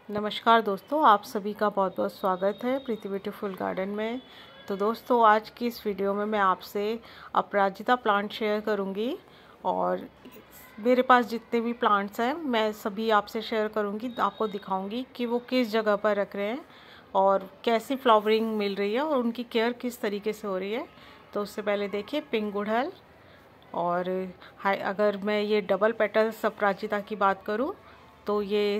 नमस्कार दोस्तों, आप सभी का बहुत बहुत स्वागत है प्रीति ब्यूटीफुल गार्डन में। तो दोस्तों, आज की इस वीडियो में मैं आपसे अपराजिता प्लांट शेयर करूंगी और मेरे पास जितने भी प्लांट्स हैं मैं सभी आपसे शेयर करूंगी, आपको दिखाऊंगी कि वो किस जगह पर रख रहे हैं और कैसी फ्लावरिंग मिल रही है और उनकी केयर किस तरीके से हो रही है। तो उससे पहले देखिए पिंक गुड़हल, और अगर मैं ये डबल पेटल्स अपराजिता की बात करूँ तो ये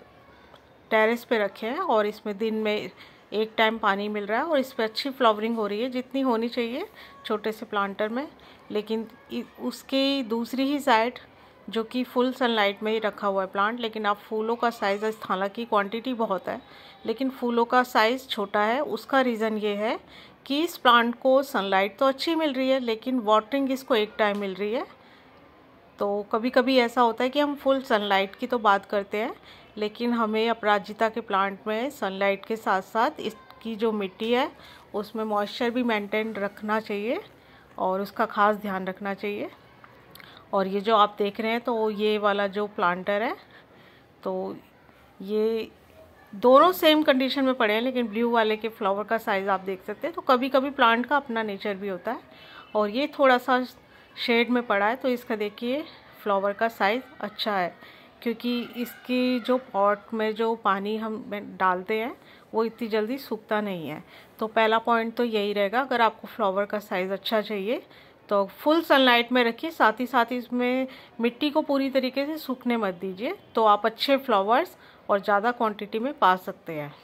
टेरेस पे रखे हैं और इसमें दिन में एक टाइम पानी मिल रहा है और इस पर अच्छी फ्लावरिंग हो रही है जितनी होनी चाहिए छोटे से प्लांटर में। लेकिन उसके दूसरी ही साइड जो कि फुल सनलाइट में ही रखा हुआ है प्लांट, लेकिन आप फूलों का साइज़, हालांकि क्वांटिटी बहुत है लेकिन फूलों का साइज़ छोटा है। उसका रीज़न ये है कि इस प्लांट को सनलाइट तो अच्छी मिल रही है लेकिन वाटरिंग इसको एक टाइम मिल रही है। तो कभी कभी ऐसा होता है कि हम फुल सनलाइट की तो बात करते हैं लेकिन हमें अपराजिता के प्लांट में सनलाइट के साथ साथ इसकी जो मिट्टी है उसमें मॉइस्चर भी मेंटेन रखना चाहिए और उसका ख़ास ध्यान रखना चाहिए। और ये जो आप देख रहे हैं तो ये वाला जो प्लांटर है तो ये दोनों सेम कंडीशन में पड़े हैं, लेकिन ब्लू वाले के फ्लावर का साइज़ आप देख सकते हैं। तो कभी कभी प्लांट का अपना नेचर भी होता है और ये थोड़ा सा शेड में पड़ा है तो इसका देखिए फ्लावर का साइज़ अच्छा है, क्योंकि इसकी जो पॉट में जो पानी हम डालते हैं वो इतनी जल्दी सूखता नहीं है। तो पहला पॉइंट तो यही रहेगा, अगर आपको फ्लावर का साइज़ अच्छा चाहिए तो फुल सनलाइट में रखिए, साथ ही साथ इसमें मिट्टी को पूरी तरीके से सूखने मत दीजिए, तो आप अच्छे फ्लावर्स और ज़्यादा क्वांटिटी में पा सकते हैं।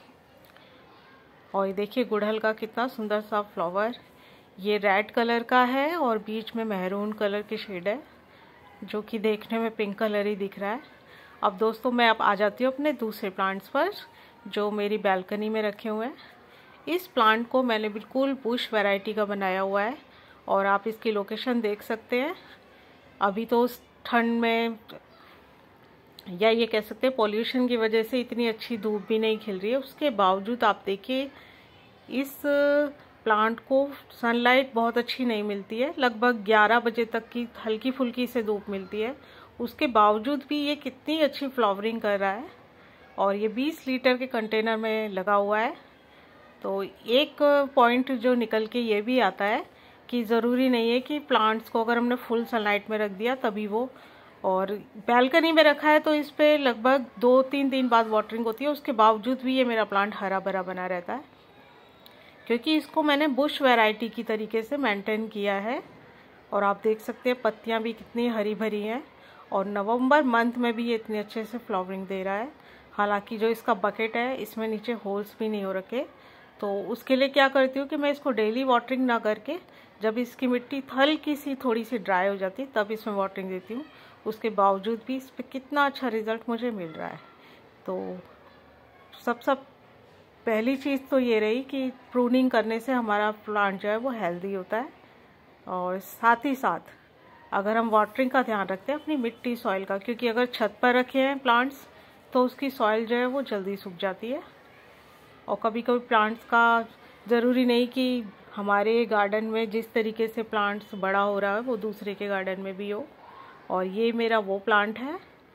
और ये देखिए गुड़हल का कितना सुंदर सा फ्लावर, ये रेड कलर का है और बीच में मैरून कलर की शेड है जो कि देखने में पिंक कलर ही दिख रहा है। अब दोस्तों मैं अब आ जाती हूँ अपने दूसरे प्लांट्स पर जो मेरी बैल्कनी में रखे हुए हैं। इस प्लांट को मैंने बिल्कुल बुश वैरायटी का बनाया हुआ है और आप इसकी लोकेशन देख सकते हैं। अभी तो ठंड में, या ये कह सकते हैं पॉल्यूशन की वजह से इतनी अच्छी धूप भी नहीं खिल रही है, उसके बावजूद आप देखिए इस प्लांट को सनलाइट बहुत अच्छी नहीं मिलती है, लगभग 11 बजे तक की हल्की फुल्की से धूप मिलती है। उसके बावजूद भी ये कितनी अच्छी फ्लावरिंग कर रहा है और ये 20 लीटर के कंटेनर में लगा हुआ है। तो एक पॉइंट जो निकल के ये भी आता है कि ज़रूरी नहीं है कि प्लांट्स को अगर हमने फुल सनलाइट में रख दिया तभी वो, और बैल्कनी में रखा है तो इस पर लगभग 2-3 दिन बाद वाटरिंग होती है, उसके बावजूद भी ये मेरा प्लांट हरा भरा बना रहता है क्योंकि इसको मैंने बुश वैरायटी की तरीके से मेंटेन किया है। और आप देख सकते हैं पत्तियां भी कितनी हरी भरी हैं और नवंबर मंथ में भी ये इतने अच्छे से फ्लावरिंग दे रहा है। हालांकि जो इसका बकेट है इसमें नीचे होल्स भी नहीं हो रखे, तो उसके लिए क्या करती हूँ कि मैं इसको डेली वाटरिंग ना करके जब इसकी मिट्टी हल्की सी थोड़ी सी ड्राई हो जाती है तब इसमें वाटरिंग देती हूँ। उसके बावजूद भी इस पर कितना अच्छा रिजल्ट मुझे मिल रहा है। तो सब पहली चीज़ तो ये रही कि प्रूनिंग करने से हमारा प्लांट जो है वो हेल्दी होता है, और साथ ही साथ अगर हम वाटरिंग का ध्यान रखते हैं अपनी मिट्टी सॉइल का, क्योंकि अगर छत पर रखे हैं प्लांट्स तो उसकी सॉइल जो है वो जल्दी सूख जाती है। और कभी कभी प्लांट्स का ज़रूरी नहीं कि हमारे गार्डन में जिस तरीके से प्लांट्स बड़ा हो रहा है वो दूसरे के गार्डन में भी हो। और ये मेरा वो प्लांट है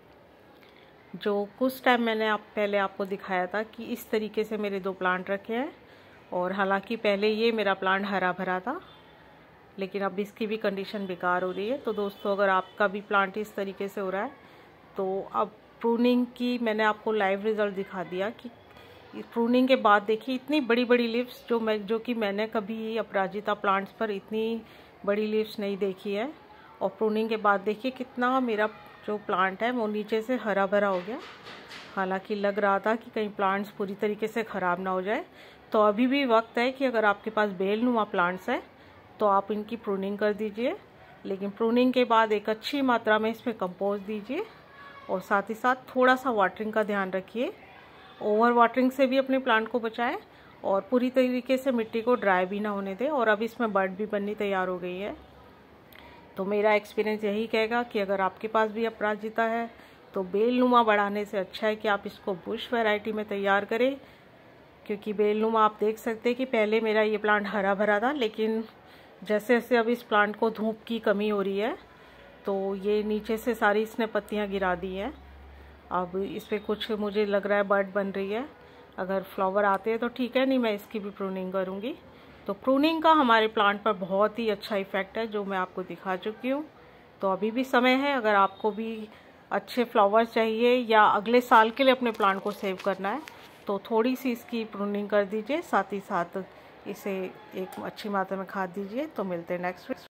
जो कुछ टाइम मैंने पहले आपको दिखाया था कि इस तरीके से मेरे 2 प्लांट रखे हैं, और हालांकि पहले ये मेरा प्लांट हरा भरा था लेकिन अब इसकी भी कंडीशन बेकार हो रही है। तो दोस्तों अगर आपका भी प्लांट इस तरीके से हो रहा है तो अब प्रूनिंग की मैंने आपको लाइव रिजल्ट दिखा दिया कि प्रूनिंग के बाद देखिए इतनी बड़ी बड़ी लीव्स जो कि मैंने कभी अपराजिता प्लांट्स पर इतनी बड़ी लीव्स नहीं देखी है। और प्रूनिंग के बाद देखिए कितना मेरा जो प्लांट है वो नीचे से हरा भरा हो गया। हालांकि लग रहा था कि कहीं प्लांट्स पूरी तरीके से ख़राब ना हो जाए, तो अभी भी वक्त है कि अगर आपके पास बेलनुमा प्लांट्स है तो आप इनकी प्रूनिंग कर दीजिए, लेकिन प्रूनिंग के बाद एक अच्छी मात्रा में इसमें कंपोस्ट दीजिए और साथ ही साथ थोड़ा सा वाटरिंग का ध्यान रखिए। ओवर वाटरिंग से भी अपने प्लांट को बचाएं और पूरी तरीके से मिट्टी को ड्राई भी ना होने दें। और अब इसमें बड भी बननी तैयार हो गई है। तो मेरा एक्सपीरियंस यही कहेगा कि अगर आपके पास भी अपराजिता है तो बेलनुमा बढ़ाने से अच्छा है कि आप इसको बुश वैरायटी में तैयार करें, क्योंकि बेलनुमा आप देख सकते हैं कि पहले मेरा ये प्लांट हरा भरा था, लेकिन जैसे जैसे अब इस प्लांट को धूप की कमी हो रही है तो ये नीचे से सारी इसने पत्तियां गिरा दी हैं अब इस पर कुछ मुझे लग रहा है बर्ड बन रही है, अगर फ्लावर आते हैं तो ठीक है, नहीं मैं इसकी भी प्रूनिंग करूँगी। तो प्रूनिंग का हमारे प्लांट पर बहुत ही अच्छा इफ़ेक्ट है जो मैं आपको दिखा चुकी हूँ। तो अभी भी समय है, अगर आपको भी अच्छे फ्लावर्स चाहिए या अगले साल के लिए अपने प्लांट को सेव करना है तो थोड़ी सी इसकी प्रूनिंग कर दीजिए, साथ ही साथ इसे एक अच्छी मात्रा में खाद दीजिए। तो मिलते हैं नेक्स्ट वीडियो।